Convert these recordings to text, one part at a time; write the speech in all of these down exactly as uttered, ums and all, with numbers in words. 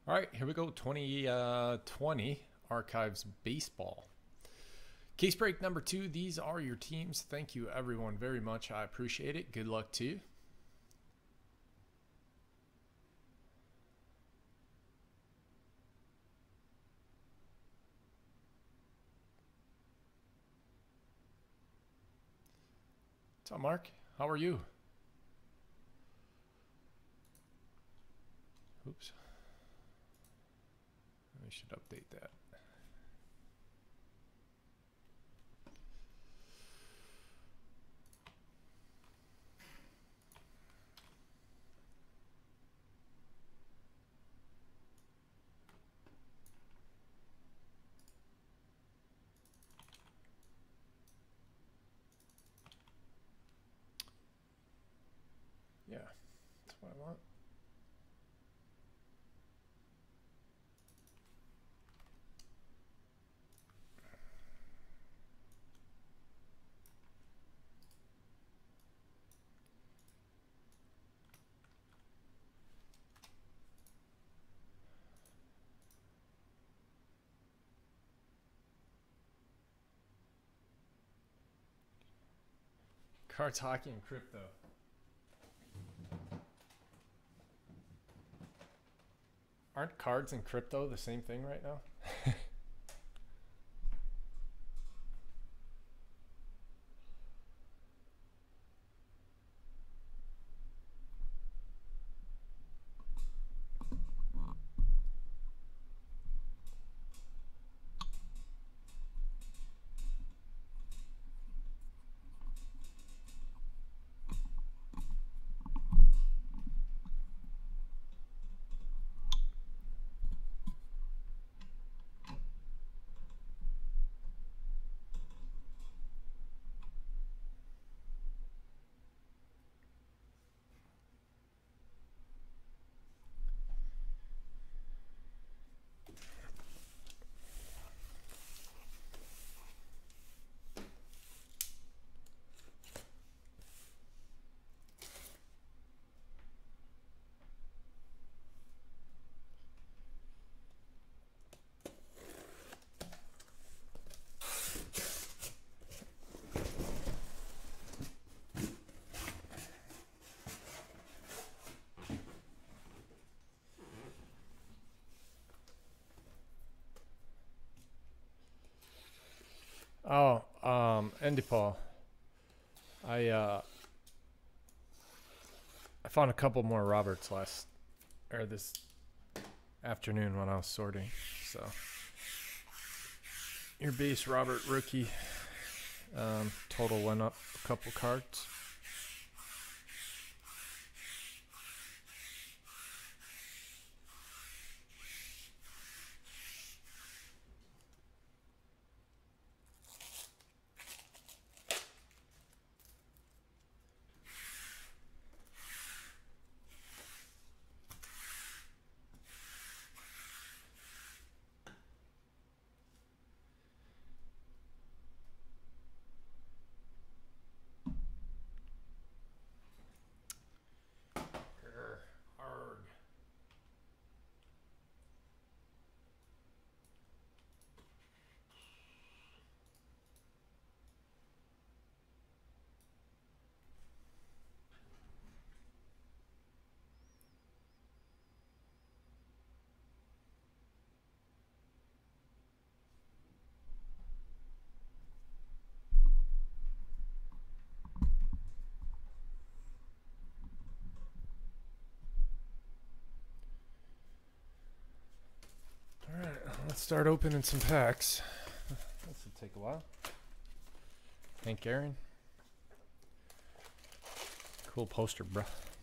All right, here we go. twenty twenty Archives Baseball. Case break number two. These are your teams. Thank you, everyone, very much. I appreciate it. Good luck to you. What's up, Mark? How are you? Oops. I should update that. Yeah, that's what I want. Cards, hockey, and crypto. Aren't cards and crypto the same thing right now? Oh, um, Andy Paul. I uh, I found a couple more Roberts last or this afternoon when I was sorting. So your base Robert rookie um, total went up a couple cards. Let's start opening some packs. This will take a while. Hank Aaron. Cool poster, bro.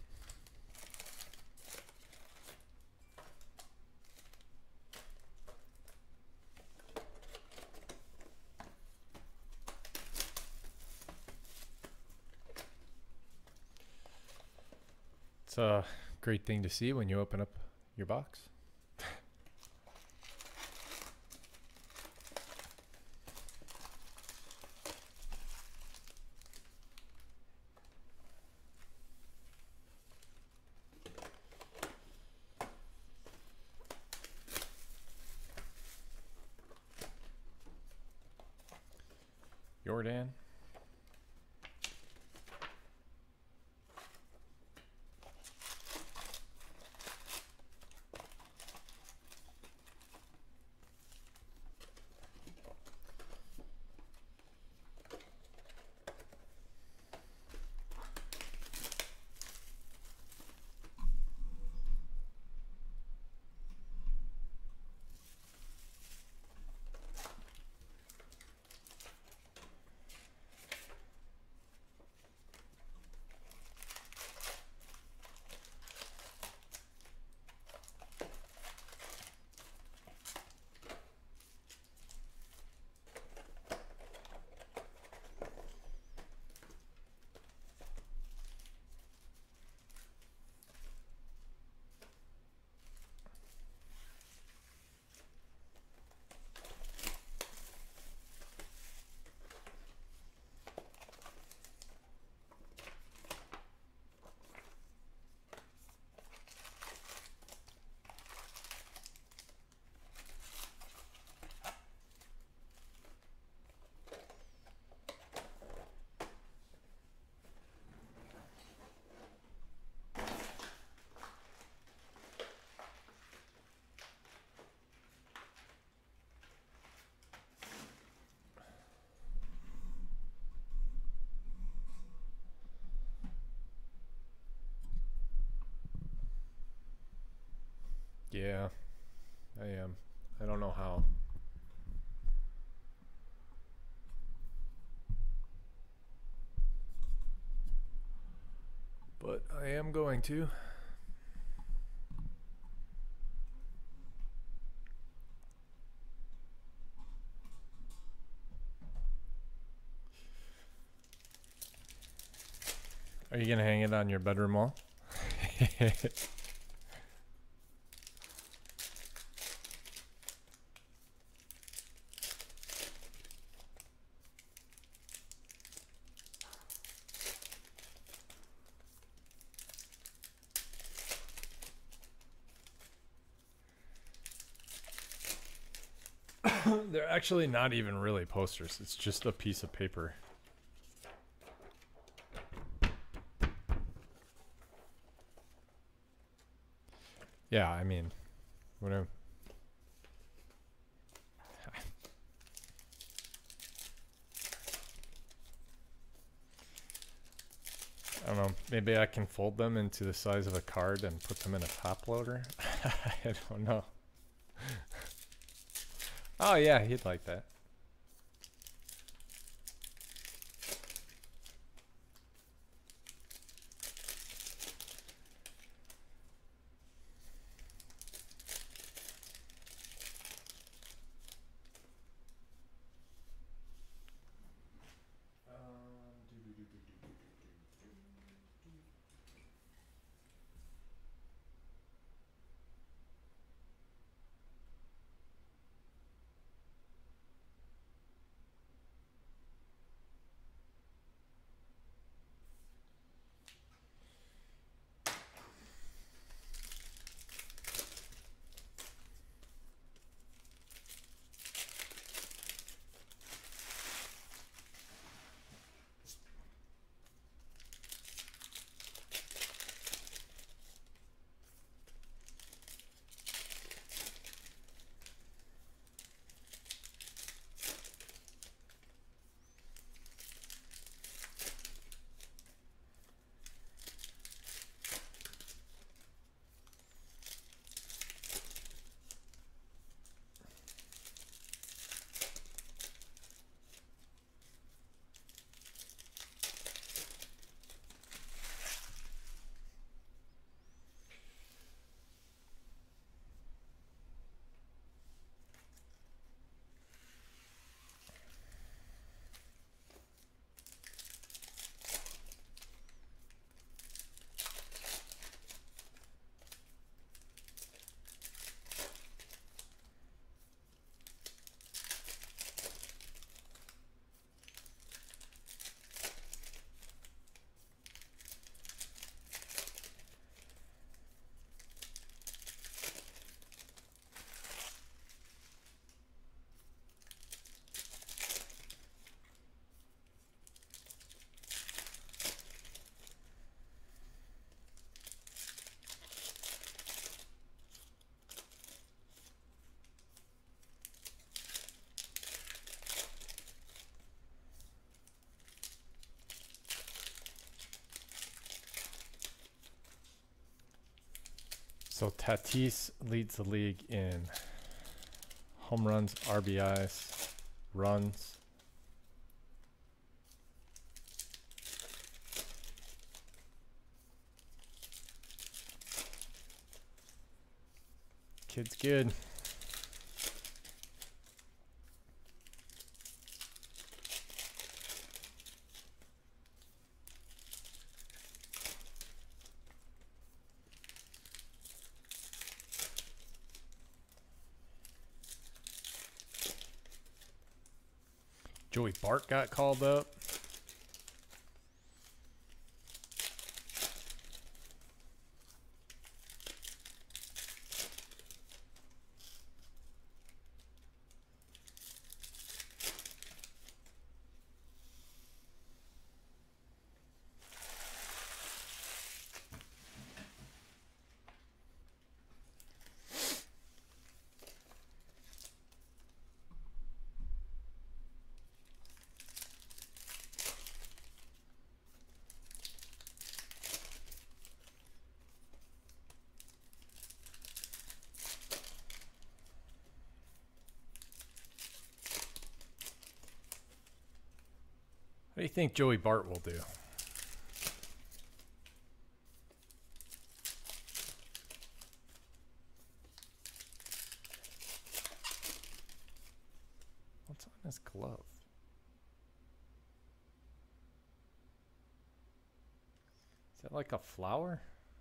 It's a great thing to see when you open up your box. Jordan. Yeah, I am. I don't know how. But I am going to. Are you going to hang it on your bedroom wall? They're actually not even really posters. It's just a piece of paper. Yeah, I mean, whatever. I don't know. Maybe I can fold them into the size of a card and put them in a top loader. I don't know. Oh yeah, he'd like that. So Tatis leads the league in home runs, R B Is, runs. Kid's good. Joey Bart got called up. What do you think Joey Bart will do? What's on his glove? Is that like a flower?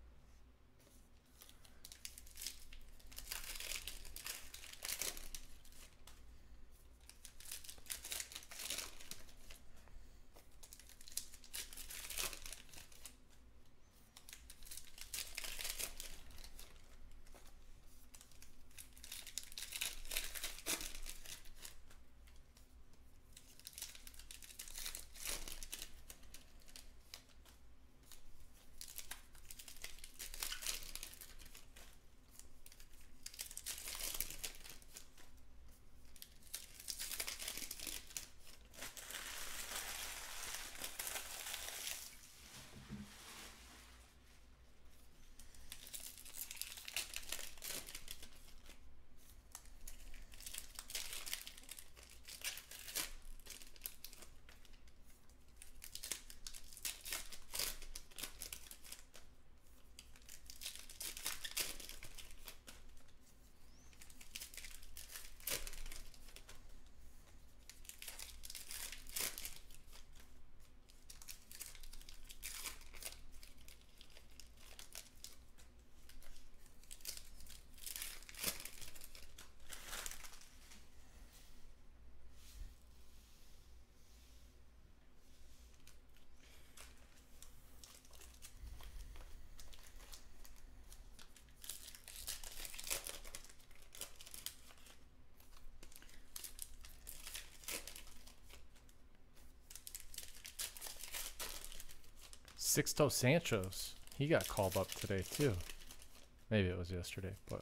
Sixto Sanchez, he got called up today too. Maybe it was yesterday, but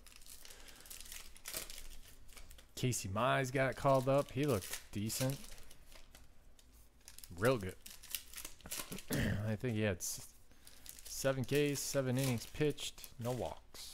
Casey Mize got called up. He looked decent, real good. I think he had seven Ks, seven innings pitched, no walks.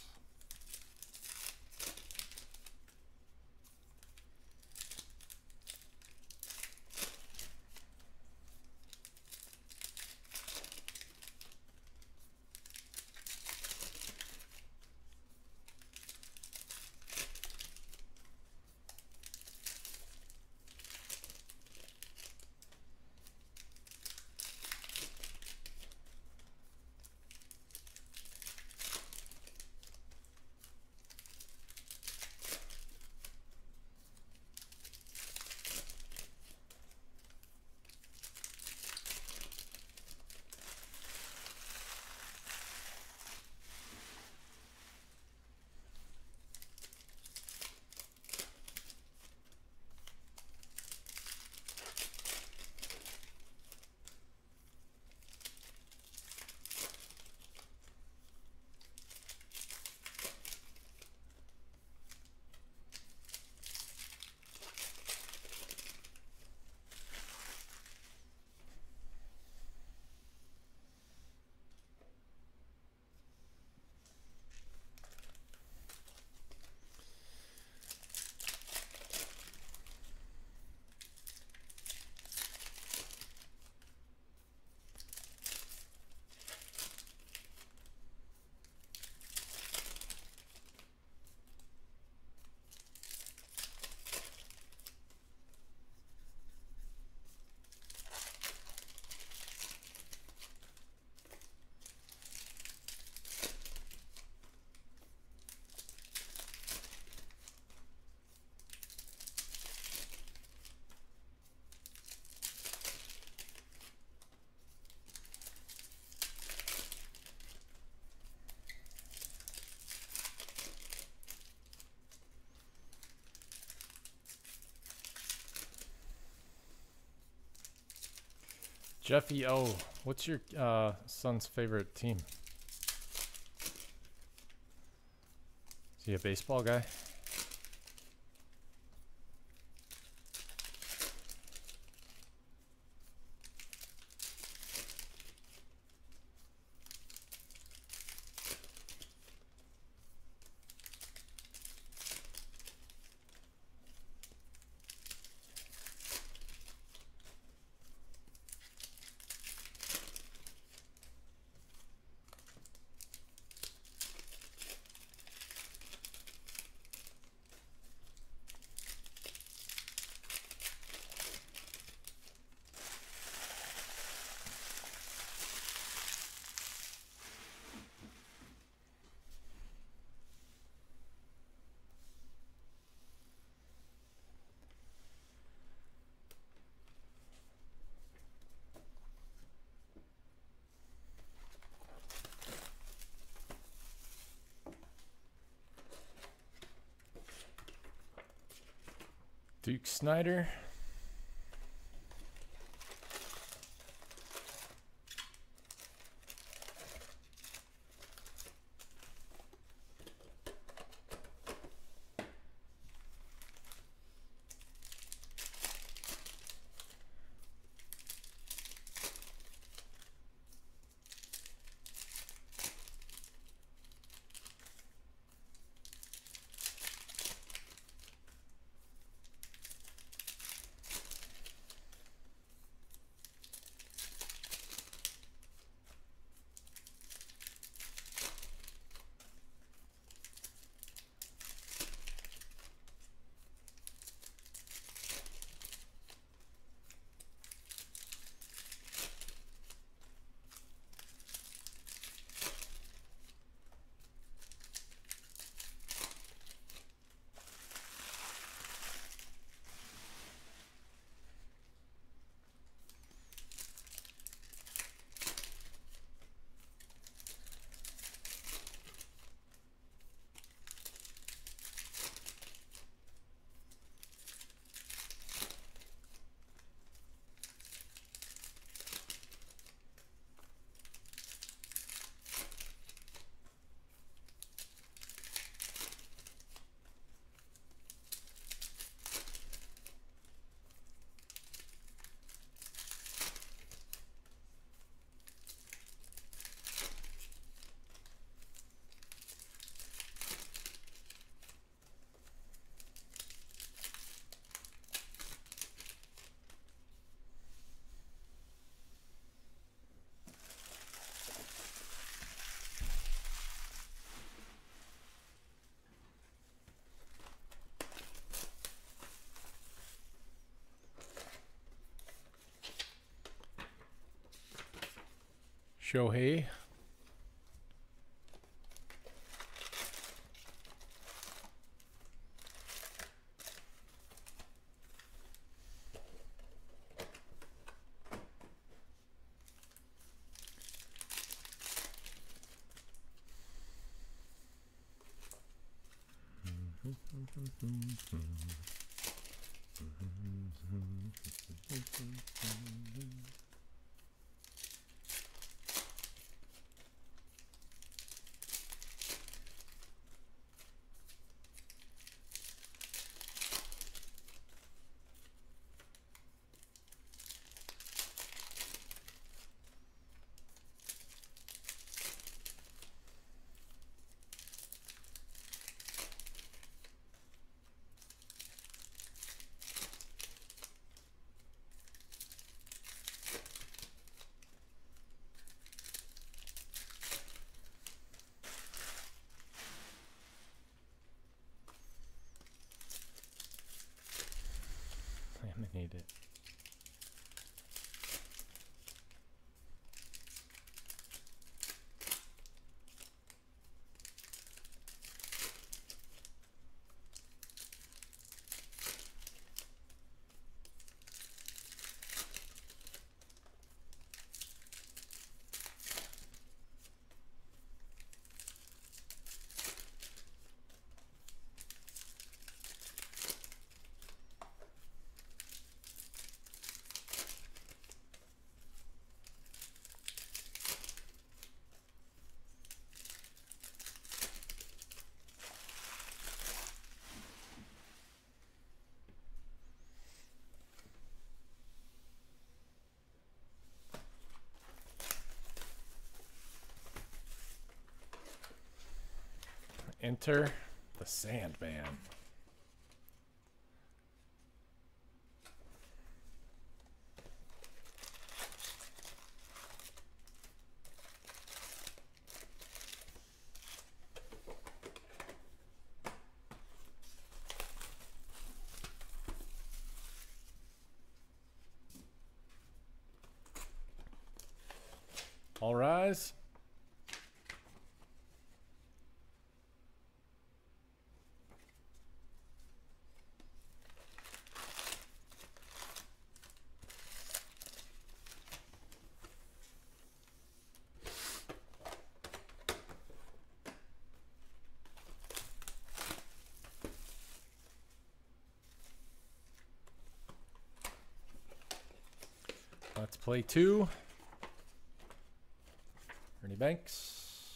Jeffy O, what's your uh, son's favorite team? Is he a baseball guy? Duke Snyder. Shohei. Need it. Enter the Sandman. All rise. Let's play two. Ernie Banks.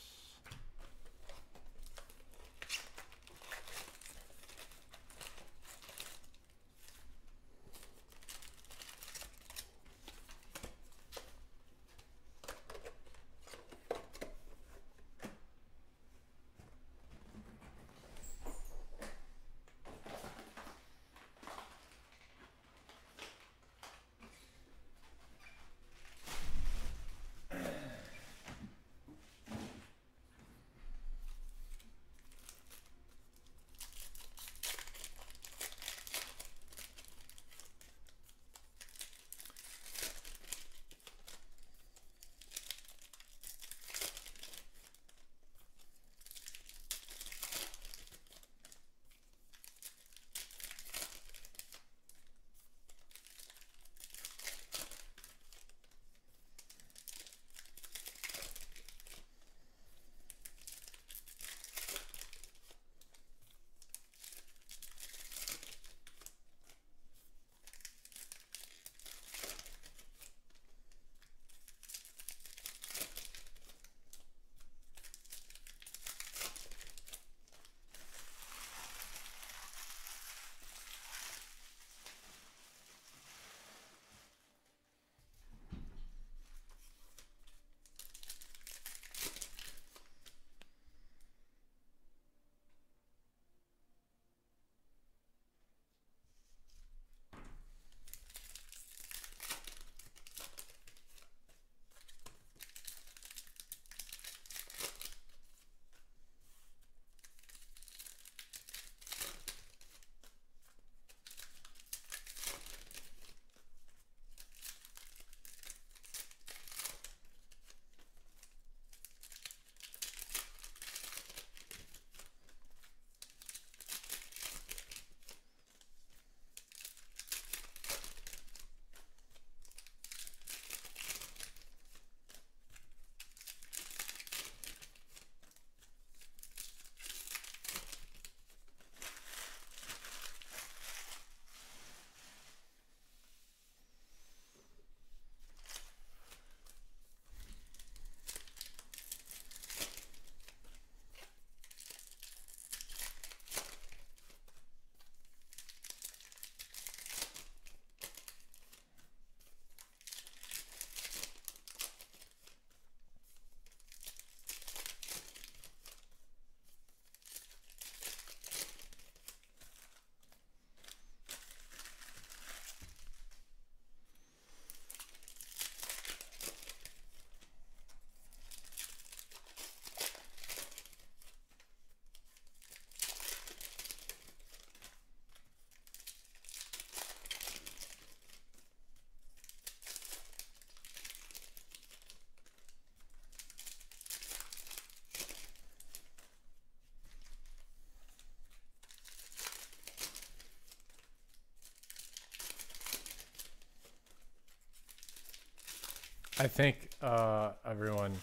I think uh, everyone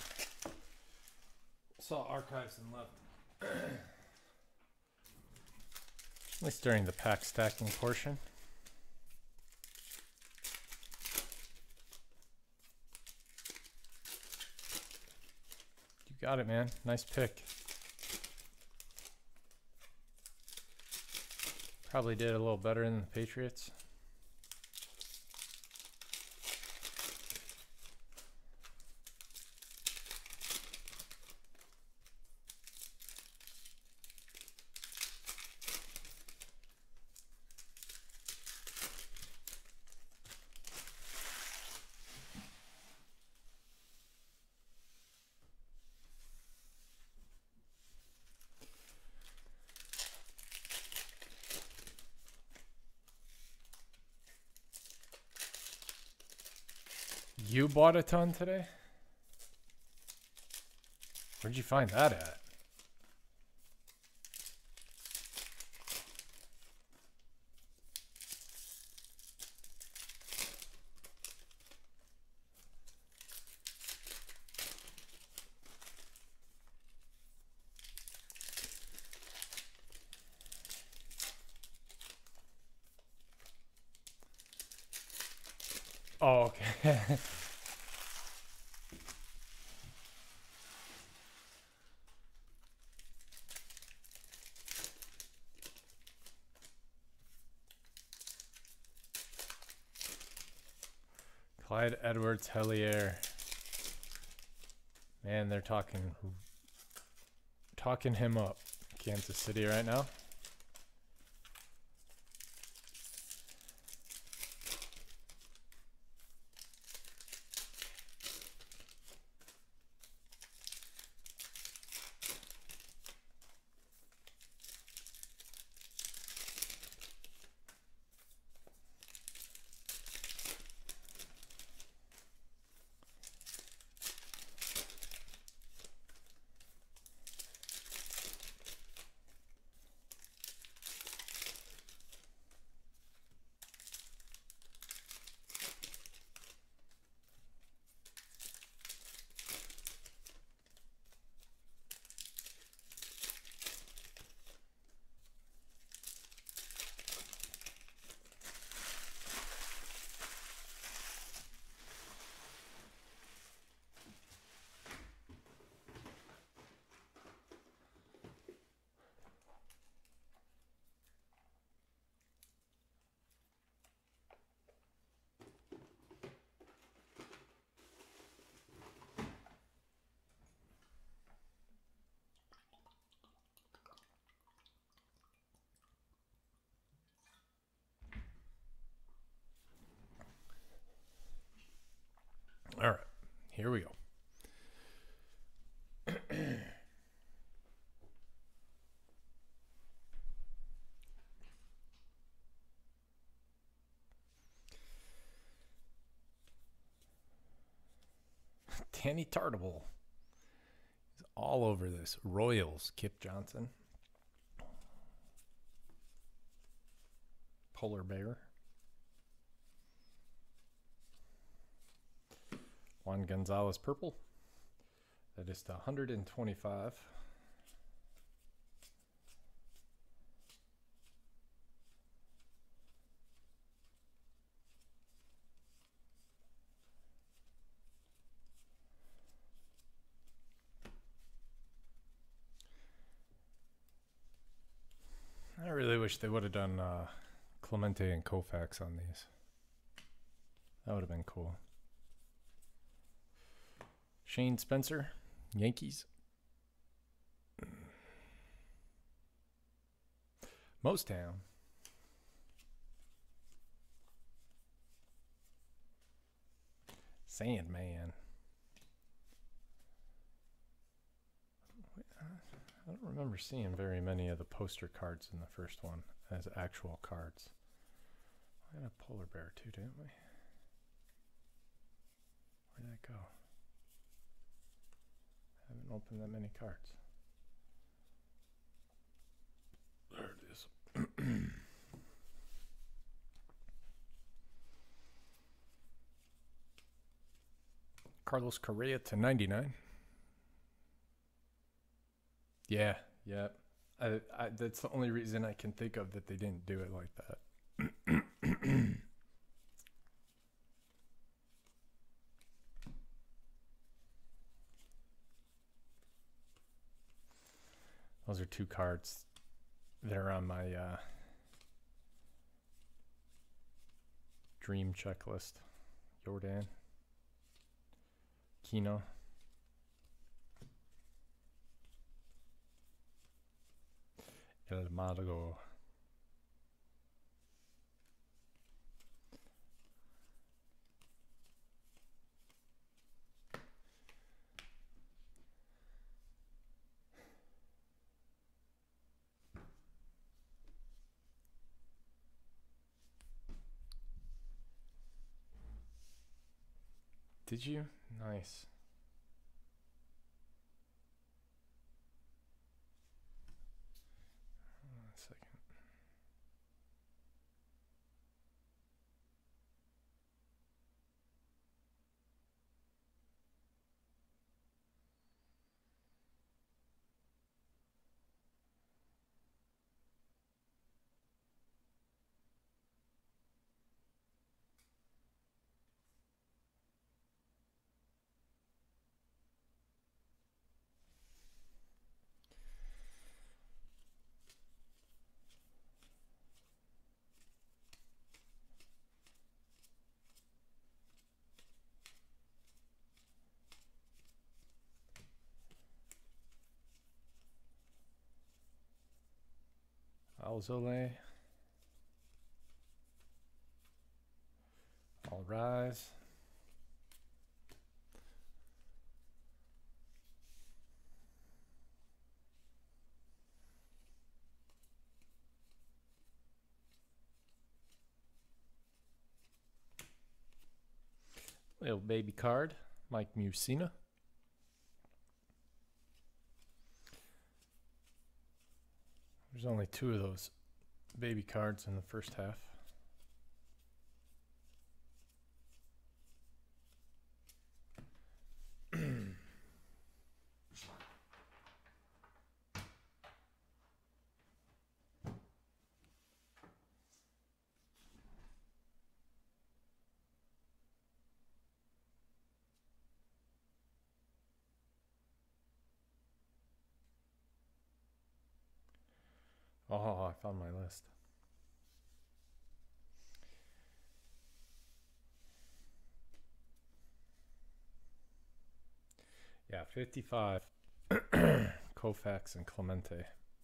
saw archives and left. At least during the pack stacking portion. You got it, man. Nice pick. Probably did a little better than the Patriots. You bought a ton today? Where'd you find that at? Oh, okay. Clyde Edwards-Helaire. Man, they're talking talking him up. Kansas City right now. All right, here we go. Danny Tartable. He's all over this. Royals, Kip Johnson. Polar Bear. Juan Gonzalez purple. That is to one hundred twenty-five. I really wish they would have done uh, Clemente and Koufax on these. That would have been cool. Shane Spencer, Yankees. Mostown. Sandman. I don't remember seeing very many of the poster cards in the first one as actual cards. We had a polar bear too, didn't we? Where did that go? I haven't opened that many cards. There it is. Carlos Correa to ninety-nine. Yeah, yeah. I, I, that's the only reason I can think of that they didn't do it like that. Those are two cards that are on my uh, dream checklist. Jordan. Kino. El Mago. Did you? Nice. One second. Alzole. All rise. Little baby card, Mike Musina. There's only two of those baby cards in the first half. Oh, I found my list. Yeah, fifty-five. Koufax and Clemente.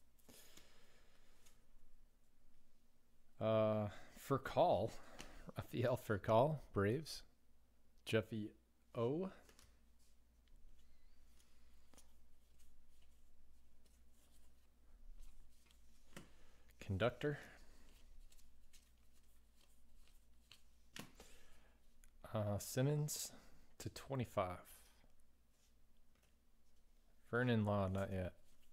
Uh, Furcal. Rafael Furcal, Braves. Jeffy O. Conductor. Uh, Simmons to twenty-five. Vernon Law, not yet.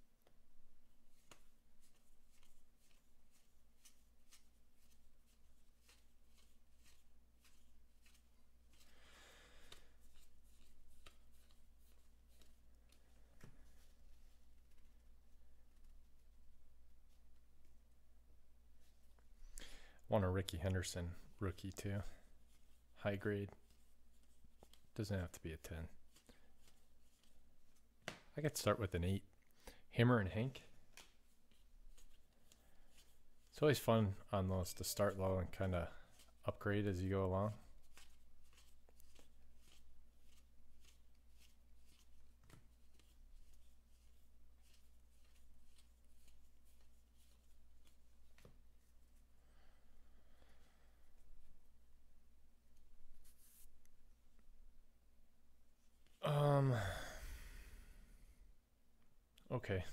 Want a Ricky Henderson rookie too. High grade. Doesn't have to be a ten. I could start with an eight. Hammer and Hank. It's always fun on those to start low and kind of upgrade as you go along. Um. Okay.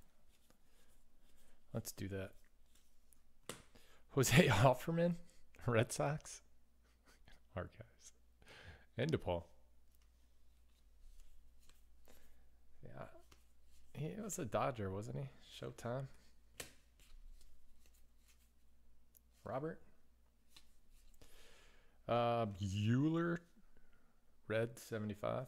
Let's do that. Jose Offerman, Red Sox. Archives. And DePaul. Yeah. He was a Dodger, wasn't he? Showtime. Robert. Uh, Bueller, red seventy-five.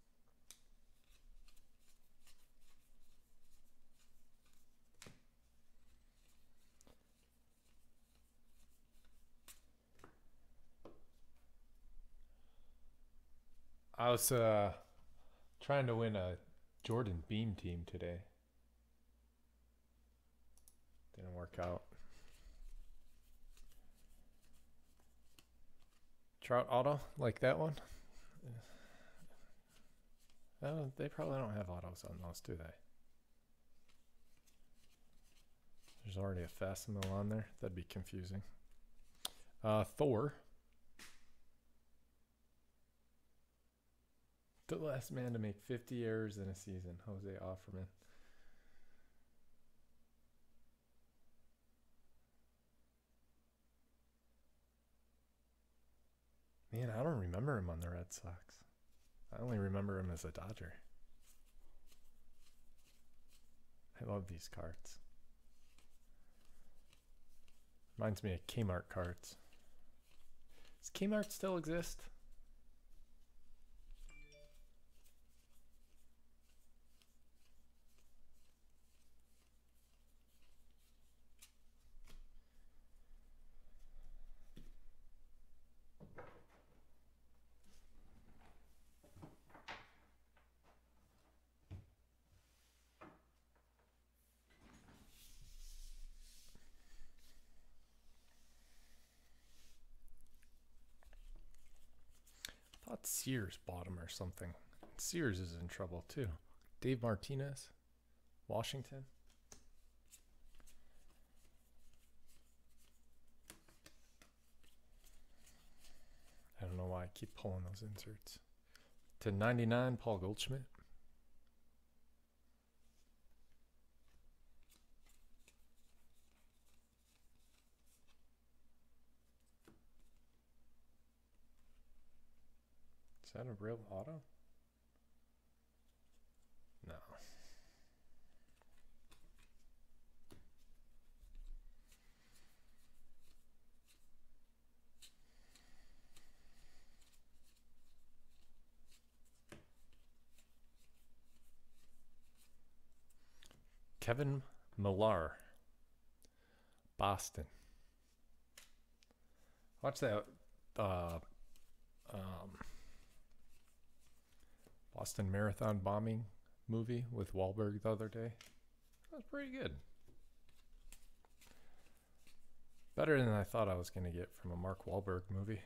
I was uh, trying to win a Jordan Beam team today. Didn't work out. Trout auto, like that one? Oh, they probably don't have autos on those, do they? There's already a facsimile on there. That'd be confusing. Uh, Thor. The last man to make fifty errors in a season, Jose Offerman. Man, I don't remember him on the Red Sox. I only remember him as a Dodger. I love these cards. Reminds me of Kmart cards. Does Kmart still exist? I thought Sears bought him or something. Sears is in trouble too. Dave Martinez, Washington. I don't know why I keep pulling those inserts. To ninety-nine, Paul Goldschmidt. Is that a real auto? No. Kevin Millar, Boston. Watch that uh, um, Boston Marathon bombing movie with Wahlberg the other day. That was pretty good. Better than I thought I was going to get from a Mark Wahlberg movie.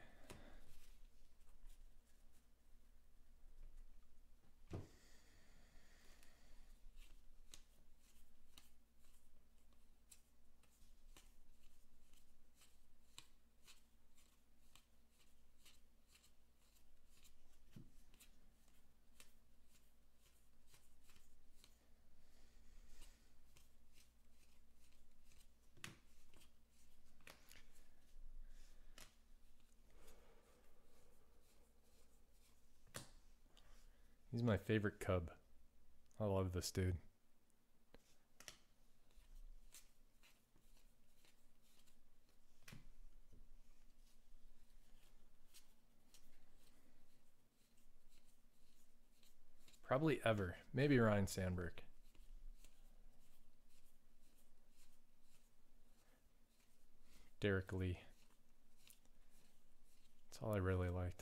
He's my favorite Cub. I love this dude. Probably ever. Maybe Ryan Sandberg. Derek Lee. That's all I really liked.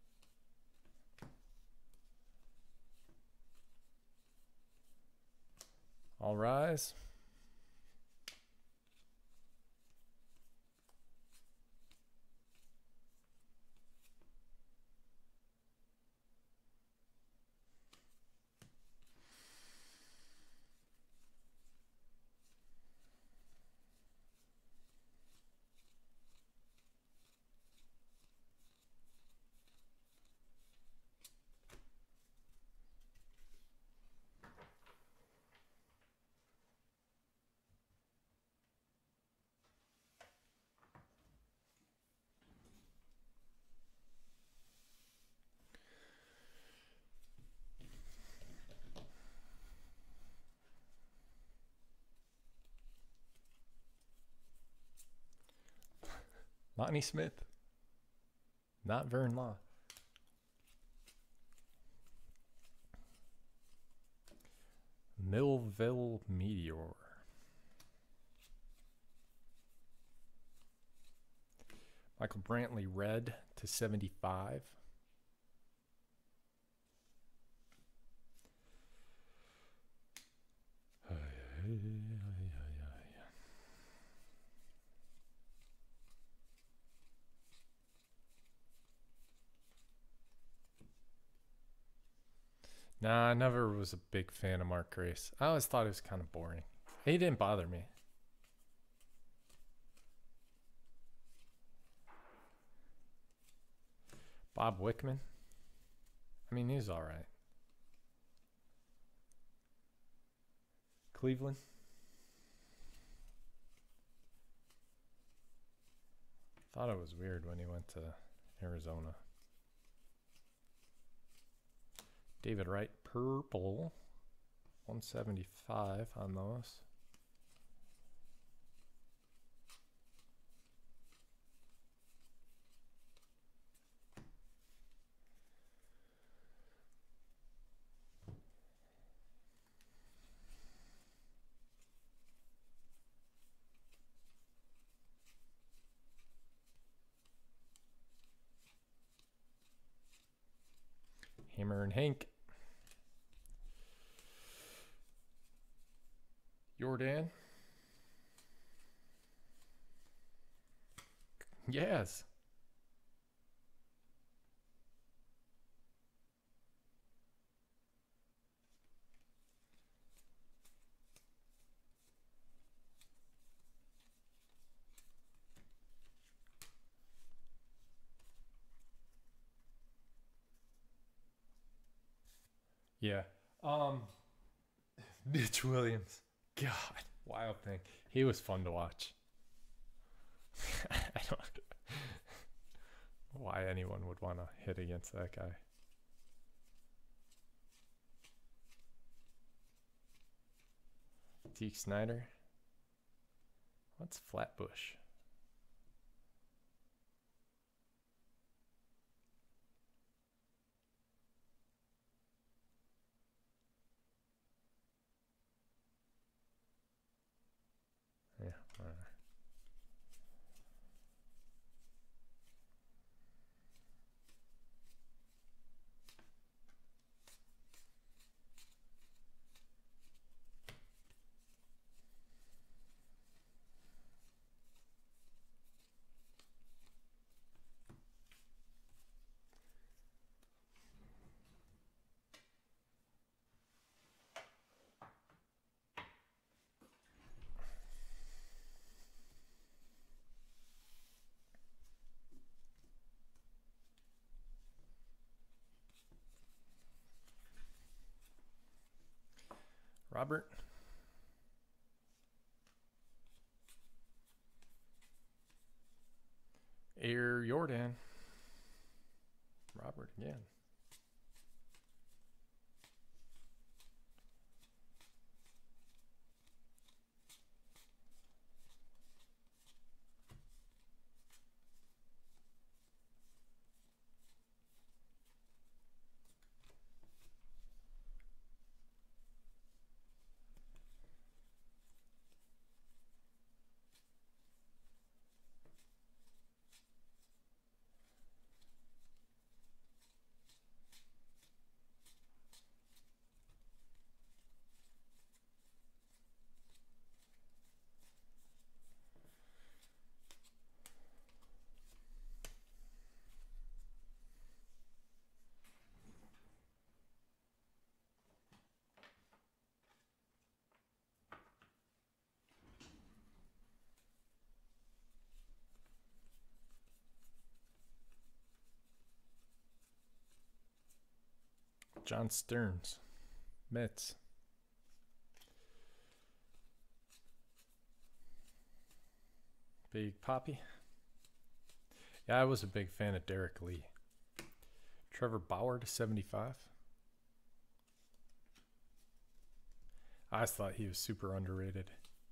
All rise. Lonnie Smith. Not Vern Law. Millville Meteor. Michael Brantley red to seventy-five. Nah, I never was a big fan of Mark Grace. I always thought it was kind of boring. He didn't bother me. Bob Wickman. I mean, he's all right. Cleveland. Thought it was weird when he went to Arizona. David Wright, purple. one seventy-five on those. Hammer and Hank. Jordan. Yes. Yeah. Um, Mitch Williams. God, wild thing. He was fun to watch. I don't know why anyone would want to hit against that guy. Deke Snyder. What's Flatbush? Yeah, whatever. Robert. Air Jordan. Robert again. John Stearns. Mets. Big Poppy. Yeah, I was a big fan of Derek Lee. Trevor Bauer to seventy-five. I just thought he was super underrated.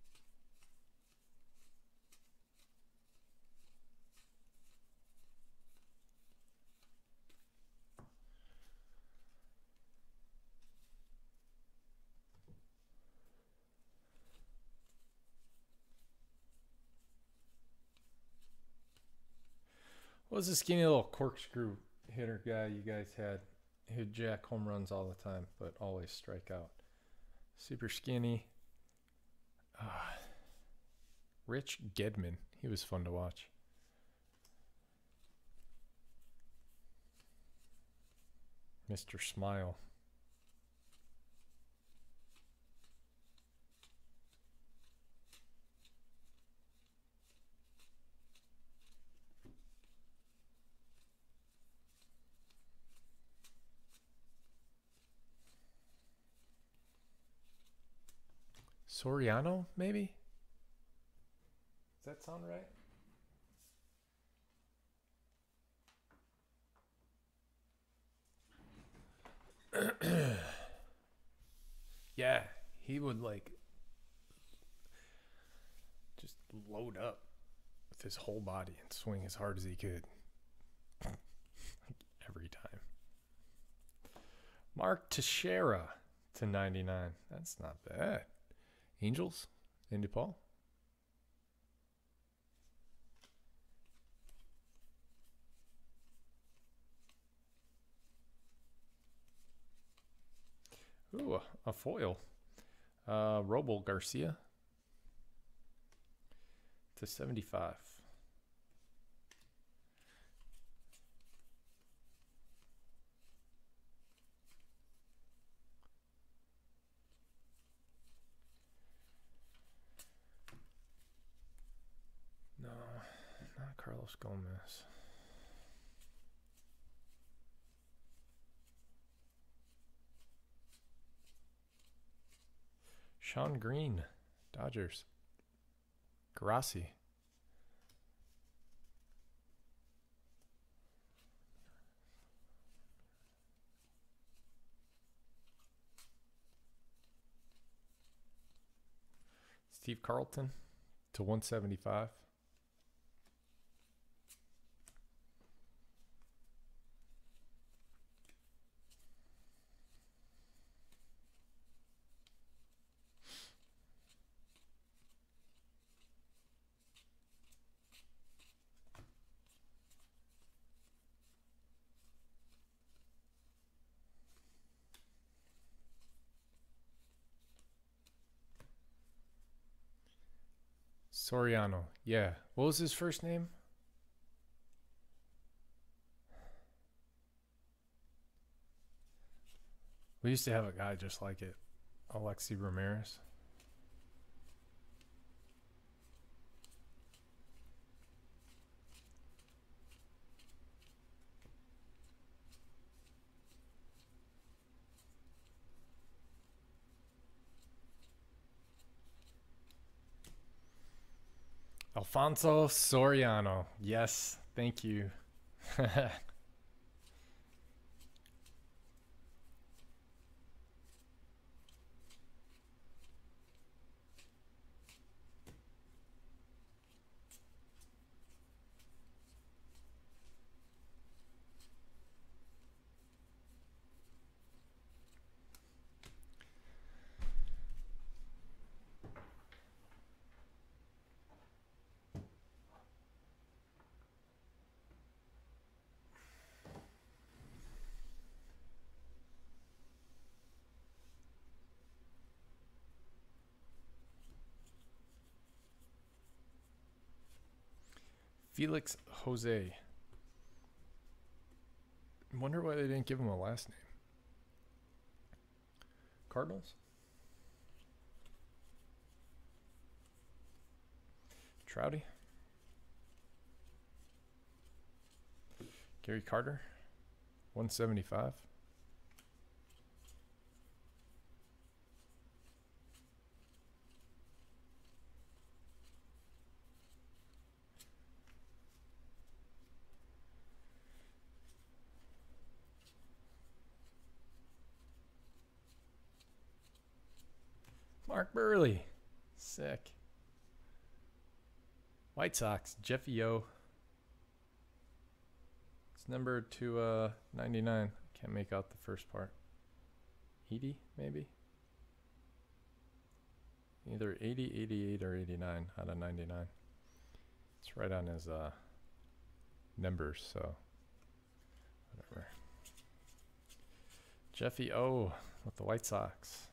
What was the skinny little corkscrew hitter guy you guys had? He'd jack home runs all the time, but always strike out. Super skinny. Uh, Rich Gedman. He was fun to watch. Mister Smile. Soriano, maybe? Does that sound right? Yeah, he would like just load up with his whole body and swing as hard as he could every time. Mark Teixeira to ninety-nine. That's not bad. Angels, Andy Paul. Ooh, a, a foil. Uh, Robel Garcia to seventy-five. No, not Carlos Gomez. Sean Green, Dodgers. Garasi. Steve Carlton to one seventy-five. Soriano. Yeah. What was his first name? We used to have a guy just like it. Alexi Ramirez. Alfonso Soriano. Yes. Thank you. Felix Jose. Wonder why they didn't give him a last name. Cardinals? Trouty? Gary Carter? one seventy-five. Mark Burley. Sick. White Sox. Jeffy O. It's numbered to uh, ninety-nine. Can't make out the first part. eighty, maybe? Either eighty, eighty-eight, or eighty-nine out of ninety-nine. It's right on his uh, numbers, so whatever. Jeffy O with the White Sox.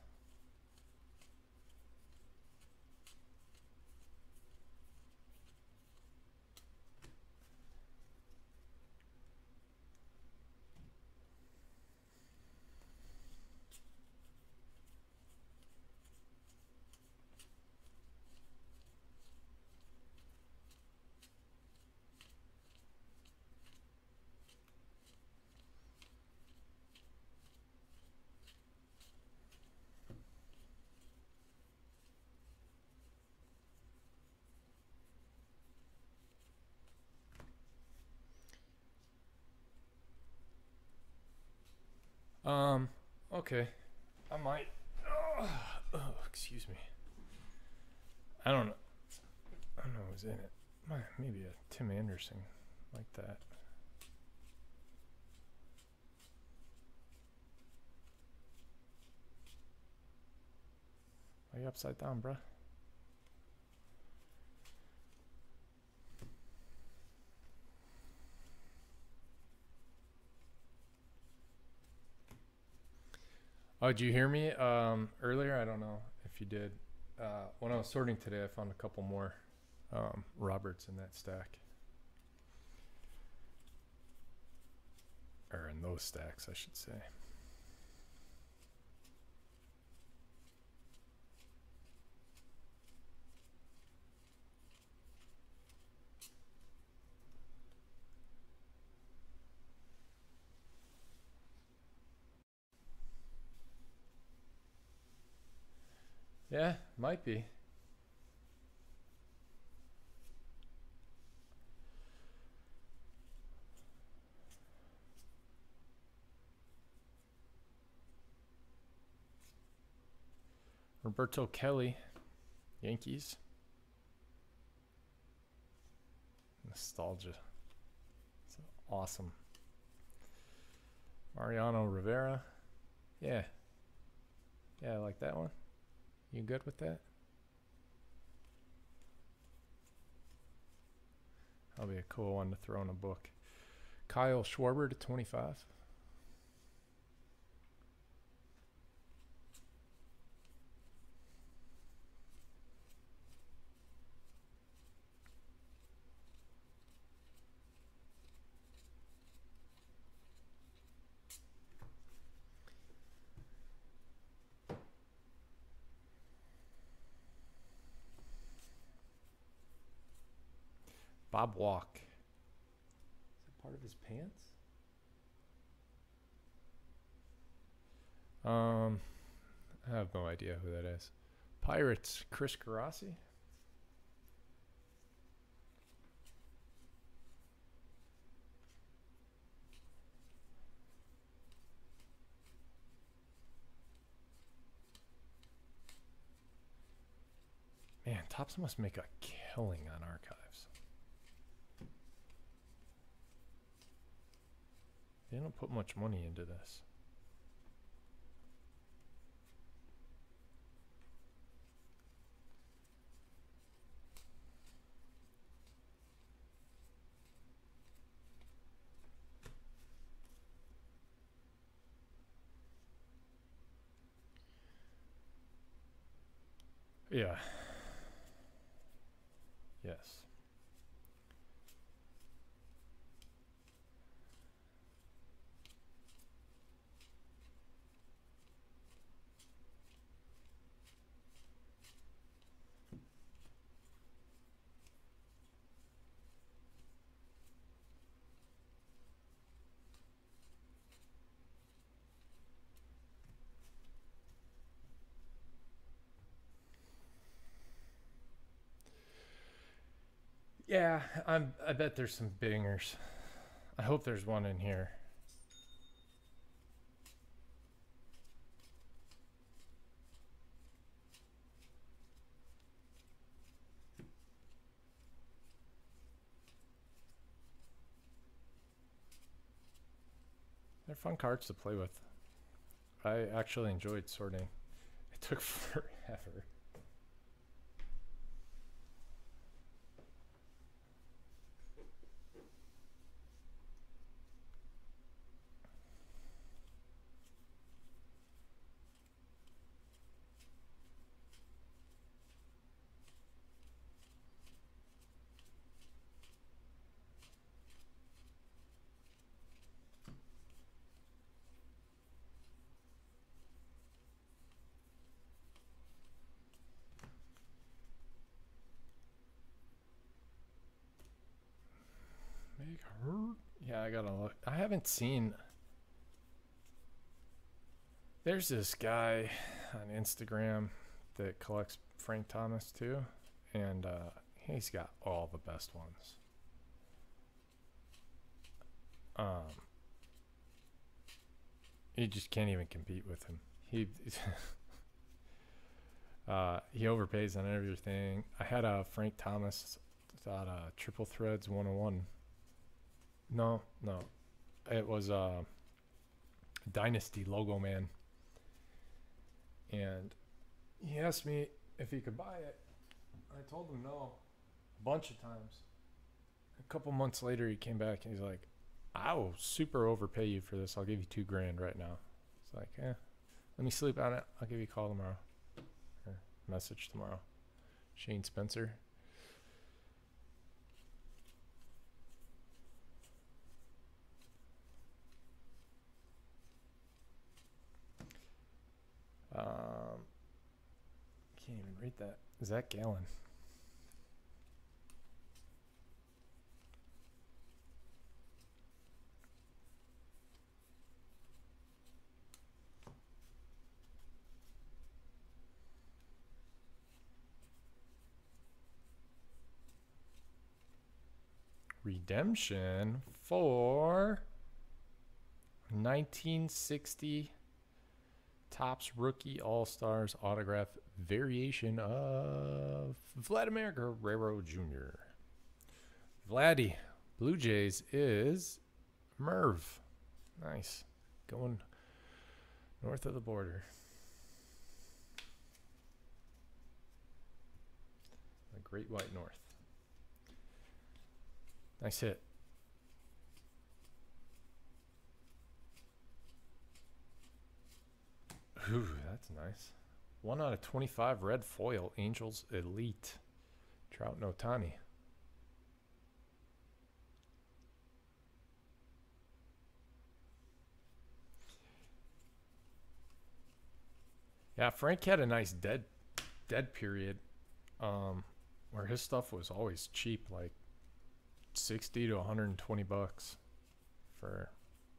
Um, Okay. I might. Oh, oh, excuse me. I don't know. I don't know who's in it. Might- Maybe a Tim Anderson like that. Are you upside down, bruh? Oh, did you hear me um, earlier? I don't know if you did. Uh, when I was sorting today, I found a couple more um, Roberts in that stack. Or in those stacks, I should say. Yeah, might be. Roberto Kelly, Yankees. Nostalgia. It's awesome. Mariano Rivera. Yeah. Yeah, I like that one. You good with that? That'll be a cool one to throw in a book. Kyle Schwarber to twenty-five. Bob Walk. Is that part of his pants? Um, I have no idea who that is. Pirates, Chris Garassi. Man, Topps must make a killing on archives. They don't put much money into this. Yeah. Yes. Yeah, I'm. I bet there's some bingers. I hope there's one in here. They're fun cards to play with. I actually enjoyed sorting. It took forever. Make her. Yeah, I gotta look. I haven't seen. There's this guy on Instagram that collects Frank Thomas too, and uh, he's got all the best ones. Um, you just can't even compete with him. He uh, he overpays on everything. I had a Frank Thomas thought uh, Triple Threads one oh one. No, no, it was a uh, Dynasty Logo Man, and he asked me if he could buy it. I told him no, a bunch of times. A couple months later, he came back and he's like, "I will super overpay you for this. I'll give you two grand right now." It's like, eh, let me sleep on it. I'll give you a call tomorrow. Or message tomorrow. Shane Spencer. Um, can't even read that. Zach Gallen. Redemption for nineteen sixty Topps Rookie All-Stars autograph variation of Vladimir Guerrero Junior Vladdy, Blue Jays is Merv. Nice. Going north of the border. The Great White North. Nice hit. Ooh, that's nice. One out of twenty-five red foil, Angels Elite. Trout Notani. Yeah, Frank had a nice dead dead period um, where his stuff was always cheap, like sixty to one hundred twenty bucks for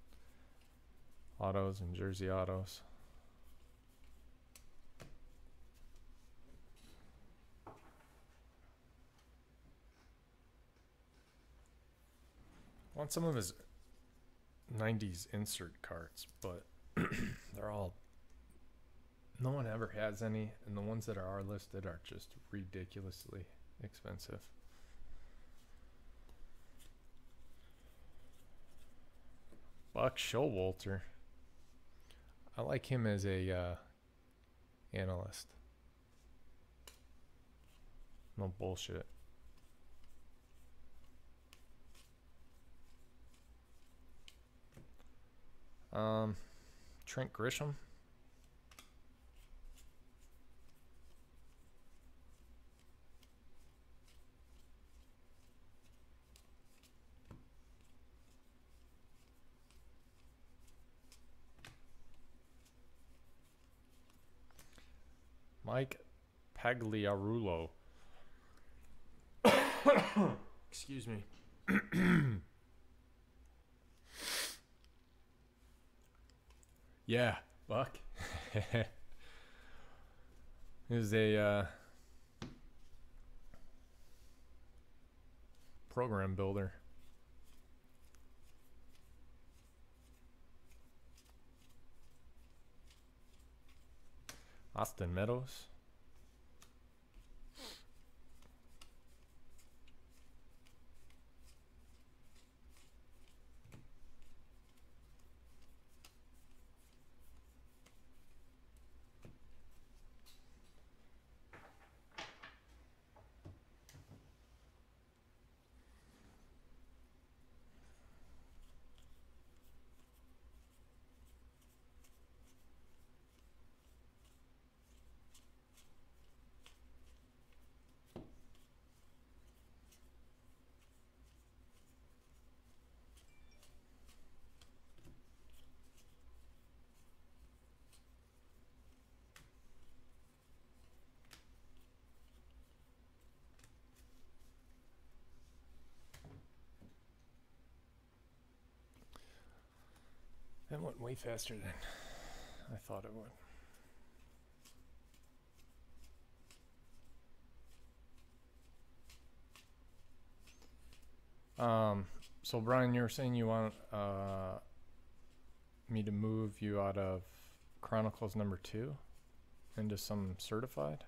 autos and jersey autos. I want some of his nineties insert cards, but they're all, no one ever has any, and the ones that are listed are just ridiculously expensive. Buck Showalter. I like him as a uh, analyst. No bullshit. Um, Trent Grisham. Mike Pagliarulo. Excuse me. Yeah, Buck. He was a uh, program builder. Austin Meadows. That went way faster than I thought it would. Um, so Brian, you were saying you want uh, me to move you out of Chronicles number two into some certified?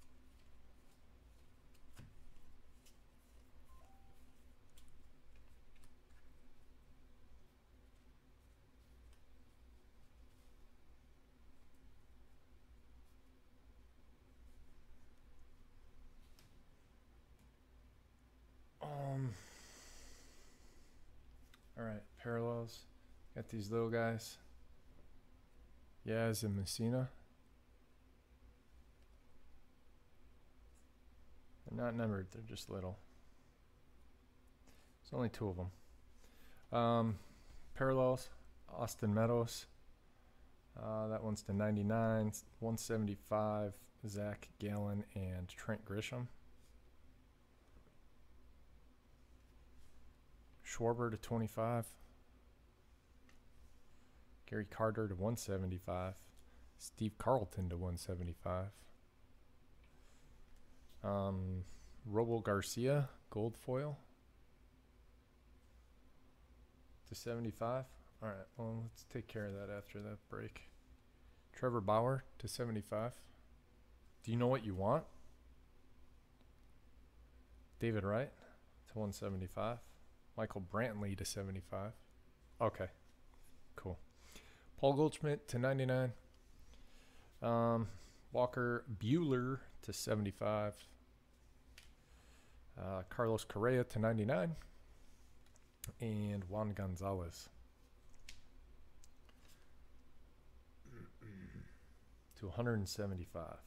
Um. All right, parallels. Got these little guys. Yaz and Messina. They're not numbered, they're just little. There's only two of them. Um, parallels, Austin Meadows. Uh, that one's to ninety-nine. one seventy-five, Zach Gallen and Trent Grisham. Schwarber to twenty-five. Gary Carter to one seventy-five. Steve Carlton to one seventy-five. Um, Robo Garcia, gold foil to seventy-five. All right, well, let's take care of that after that break. Trevor Bauer to seventy-five. Do you know what you want? David Wright to one seventy-five. Michael Brantley to seventy-five. Okay, cool. Paul Goldschmidt to ninety-nine. Um, Walker Buehler to seventy-five. Uh, Carlos Correa to ninety-nine. And Juan Gonzalez to one seventy-five.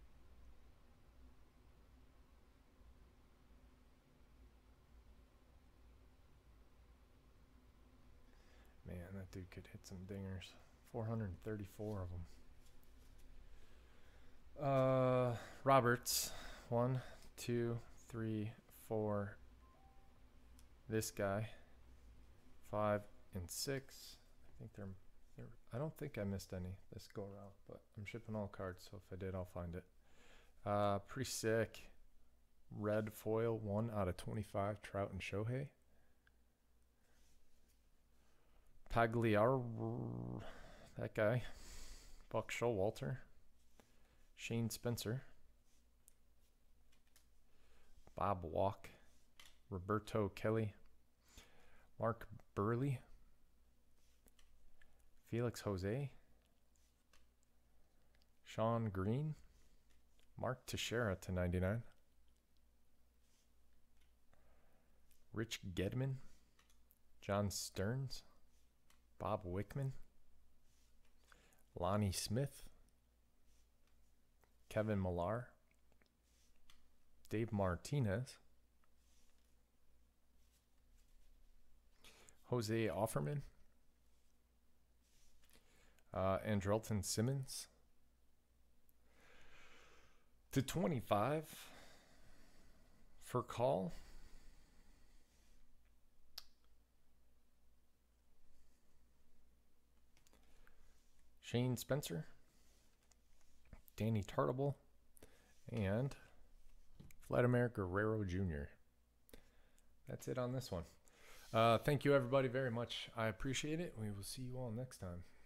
Man, that dude could hit some dingers. four hundred thirty-four of them. Uh, Roberts. One, two, three, four. This guy. Five and six. I think they're, they're. I don't think I missed any this go around, but I'm shipping all cards, so if I did, I'll find it. Uh, pretty sick. Red foil, one out of twenty-five. Trout and Shohei. Pagliar, that guy. Buck Showalter. Shane Spencer. Bob Walk. Roberto Kelly. Mark Burley. Felix Jose. Sean Green. Mark Teixeira to ninety-nine. Rich Gedman. John Stearns. Bob Wickman. Lonnie Smith. Kevin Millar. Dave Martinez. Jose Offerman. Uh, Andrelton Simmons. To twenty-five. For call. Shane Spencer. Danny Tartable. And Vladimir Guerrero Junior That's it on this one. Uh, thank you, everybody, very much. I appreciate it. We will see you all next time.